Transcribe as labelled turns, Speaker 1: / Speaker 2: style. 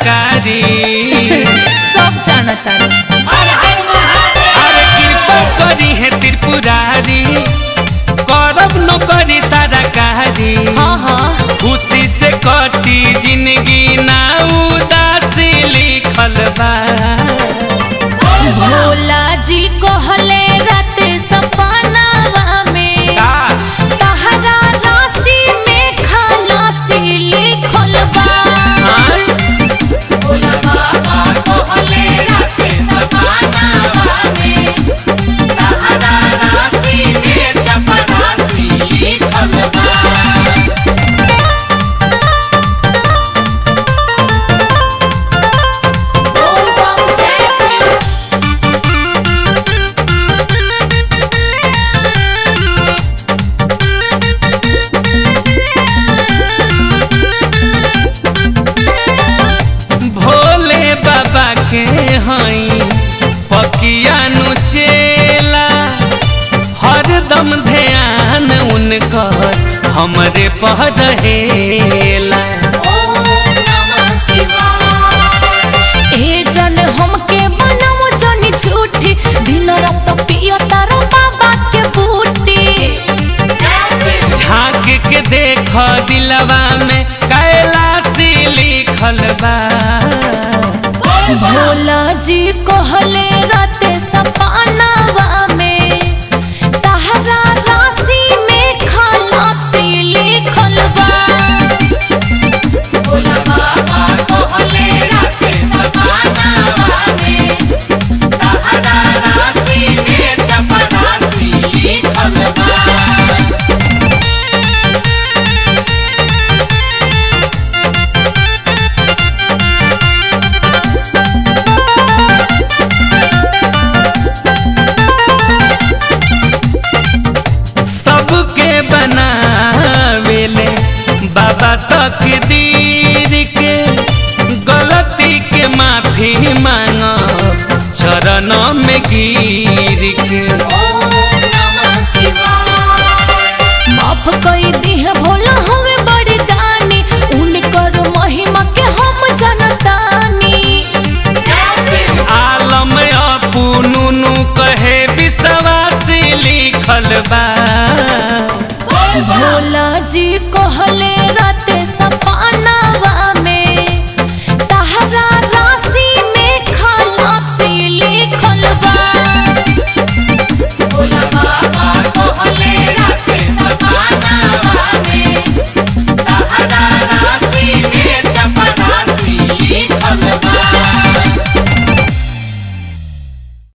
Speaker 1: सरकारी
Speaker 2: सब जानता
Speaker 1: अरे कृपा करी है त्रिपुरारी करब नौकरी सरकारी खुशी से कटी जिंदगी ना उदासी लिखल बा
Speaker 2: भोला जी कहले रात सपनावा में तहरा राशि में खलासी लिखल बा भोला बाबा कहले रात सपनावा में तहरा राशि में चपरासी लिखल बा।
Speaker 1: के हई पकिया नु चेला हरदम ध्यान उनकर हमरे पह रहेला।
Speaker 2: ए जन हमके बनाओ जनी झूठी दिन रात पियो तारो बाबा के बूटी
Speaker 1: झांक के देख दिलवा में कैलाशी लिखल बा
Speaker 2: भोला जी कहले रात सपनावा में तहरा राशि में खलासी लिखल बा भोला बाबा कहले रात सपनावा में तहरा राशि में चपरासी लिखल बा। बनावेले बाबा तकदीर के गलती के माफी मांग चरण में गिर के माफ कई दी है भोला हमें बड़ी दानी उनकर महिमा के हम जनतानी
Speaker 1: आलम अपनू कहे विश्वासी लिखल बा
Speaker 2: भोला जी कहले